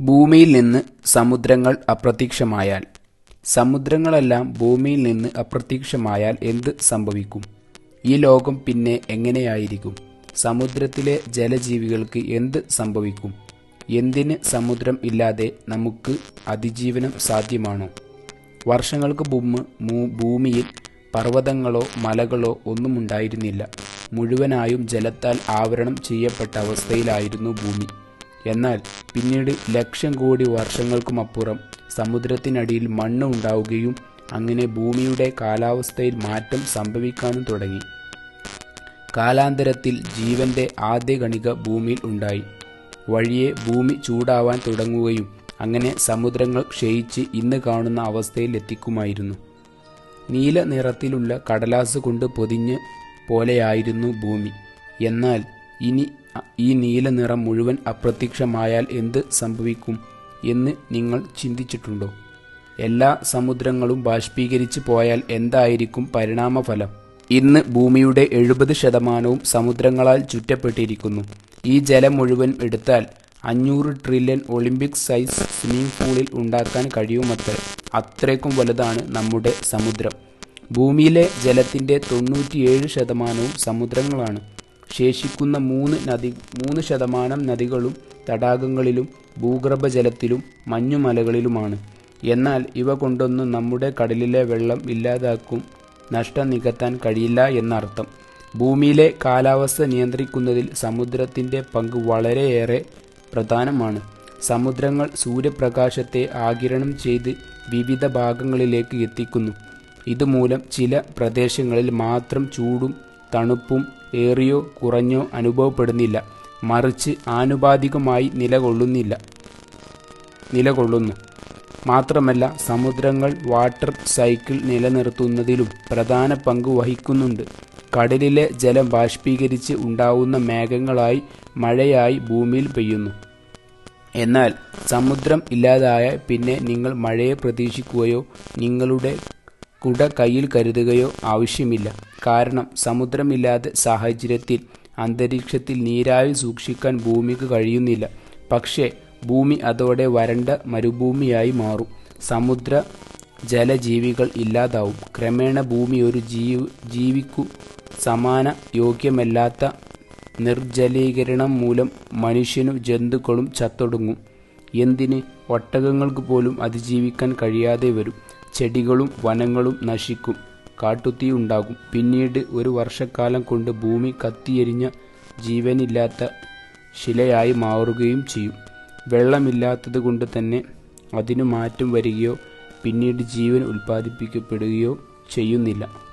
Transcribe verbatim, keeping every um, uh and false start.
ഭൂമിയിൽ നിന്ന് സമുദ്രങ്ങൾ അപ്രത്യക്ഷമായാൽ. സമുദ്രങ്ങളെല്ലാം ഭൂമിയിൽ നിന്ന് അപ്രത്യക്ഷമായാൽ എന്ത് സംഭവിക്കും? ഈ ലോകം പിന്നെ എങ്ങനെയായിരിക്കും? സമുദ്രത്തിലെ ജലജീവികൾക്ക് എന്ത് സംഭവിക്കും? എന്തിന് സമുദ്രം ഇല്ലാതെ നമുക്ക് അതിജീവനം സാധ്യമാണോ? വർഷങ്ങൾക്ക് മുമ്പ് ഭൂമിയിൽ പർവ്വതങ്ങളോ മലകളോ ഒന്നുമുണ്ടായിരുന്നില്ല. മുഴുവനായും ജലത്താൽ ആവരണം ചെയ്യപ്പെട്ട അവസ്ഥയിലായിരുന്നു ഭൂമി. എന്നാൽ പിന്നീട് ലക്ഷം കോടി വർഷങ്ങൾക്കുമപ്പുറം സമുദ്രത്തിനടിയിൽ മണ്ണ് ഉണ്ടാവുകയും അങ്ങനെ ഭൂമിയുടെ കാലാവസ്ഥയിൽ മാറ്റം സംഭവിക്കാനും തുടങ്ങി. കാലാന്തരത്തിൽ ജീവന്റെ ആദ്യ കണിക ഭൂമിയിൽ ഉണ്ടായി. വഴിയെ ഭൂമി ചൂടാവാൻ തുടങ്ങുകയും അങ്ങനെ സമുദ്രങ്ങൾ ക്ഷയിച്ച് ഇന്ന് കാണുന്ന അവസ്ഥയിൽ എത്തിക്കുമായിരുന്നു. നീല നിറത്തിലുള്ള കടലാസ് കൊണ്ട് പൊതിഞ്ഞ പോലെയായിരുന്നു ഭൂമി. എന്നാൽ ഇനി ഈ നീല നിറം മുഴുവൻ അപ്രത്യക്ഷമായാൽ എന്ത് സംഭവിക്കും എന്ന് നിങ്ങൾ ചിന്തിച്ചിട്ടുണ്ടോ? എല്ലാ സമുദ്രങ്ങളും ബാഷ്പീകരിച്ച് പോയാൽ എന്തായിരിക്കും പരിണാമഫലം? ഇന്ന് ഭൂമിയുടെ എഴുപത് ശതമാനവും സമുദ്രങ്ങളാൽ ചുറ്റപ്പെട്ടിരിക്കുന്നു. ഈ ജലം മുഴുവൻ എടുത്താൽ അഞ്ഞൂറ് ട്രില്യൺ ഒളിമ്പിക് സൈസ് സ്വിമ്മിംഗ് പൂളിൽ ഉണ്ടാക്കാൻ കഴിയുമത്രേ. അത്രയ്ക്കും വലുതാണ് നമ്മുടെ സമുദ്രം. ഭൂമിയിലെ ജലത്തിൻ്റെ തൊണ്ണൂറ്റിയേഴ് ശതമാനവും സമുദ്രങ്ങളാണ്. ശേഷിക്കുന്ന മൂന്ന് നദി മൂന്ന് ശതമാനം നദികളും തടാകങ്ങളിലും ഭൂഗർഭജലത്തിലും മഞ്ഞുമലകളിലുമാണ്. എന്നാൽ ഇവ കൊണ്ടൊന്നും നമ്മുടെ കടലിലെ വെള്ളം ഇല്ലാതാക്കും നഷ്ടം നികത്താൻ കഴിയില്ല എന്നർത്ഥം. ഭൂമിയിലെ കാലാവസ്ഥ നിയന്ത്രിക്കുന്നതിൽ സമുദ്രത്തിൻ്റെ പങ്ക് വളരെയേറെ പ്രധാനമാണ്. സമുദ്രങ്ങൾ സൂര്യപ്രകാശത്തെ ആഗിരണം ചെയ്ത് വിവിധ ഭാഗങ്ങളിലേക്ക് എത്തിക്കുന്നു. ഇതുമൂലം ചില പ്രദേശങ്ങളിൽ മാത്രം ചൂടും തണുപ്പും ഏറിയോ കുറഞ്ഞോ അനുഭവപ്പെടുന്നില്ല, മറിച്ച് ആനുപാതികമായി നിലകൊള്ളുന്നില്ല നിലകൊള്ളുന്നു മാത്രമല്ല സമുദ്രങ്ങൾ വാട്ടർ സൈക്കിൾ നിലനിർത്തുന്നതിലും പ്രധാന പങ്ക് വഹിക്കുന്നുണ്ട്. കടലിലെ ജലം ബാഷ്പീകരിച്ച് ഉണ്ടാവുന്ന മേഘങ്ങളായി മഴയായി ഭൂമിയിൽ പെയ്യുന്നു. എന്നാൽ സമുദ്രം ഇല്ലാതായാൽ പിന്നെ നിങ്ങൾ മഴയെ പ്രതീക്ഷിക്കുകയോ നിങ്ങളുടെ കുട കയ്യിൽ കരുതുകയോ ആവശ്യമില്ല. കാരണം സമുദ്രമില്ലാത്ത സാഹചര്യത്തിൽ അന്തരീക്ഷത്തിൽ നീരാവി സൂക്ഷിക്കാൻ ഭൂമിക്ക് കഴിയുന്നില്ല. പക്ഷേ ഭൂമി അതോടെ വരണ്ട മരുഭൂമിയായി മാറും. സമുദ്ര ജലജീവികൾ ഇല്ലാതാവും. ക്രമേണ ഭൂമി ഒരു ജീവ ജീവിക്കു സമാന യോഗ്യമല്ലാത്ത നിർജ്ജലീകരണം മൂലം മനുഷ്യനും ജന്തുക്കളും ചത്തൊടുങ്ങും. എന്തിന്, ഒട്ടകങ്ങൾക്ക് പോലും അതിജീവിക്കാൻ കഴിയാതെ വരും. ചെടികളും വനങ്ങളും നശിക്കും. കാട്ടുതീ ഉണ്ടാകും. പിന്നീട് ഒരു വർഷക്കാലം കൊണ്ട് ഭൂമി കത്തിയെരിഞ്ഞ ജീവനില്ലാത്ത ശിലയായി മാറുകയും ചെയ്യും. വെള്ളമില്ലാത്തത് കൊണ്ട് തന്നെ അതിനു മാറ്റം വരികയോ പിന്നീട് ജീവൻ ഉൽപ്പാദിപ്പിക്കപ്പെടുകയോ ചെയ്യുന്നില്ല.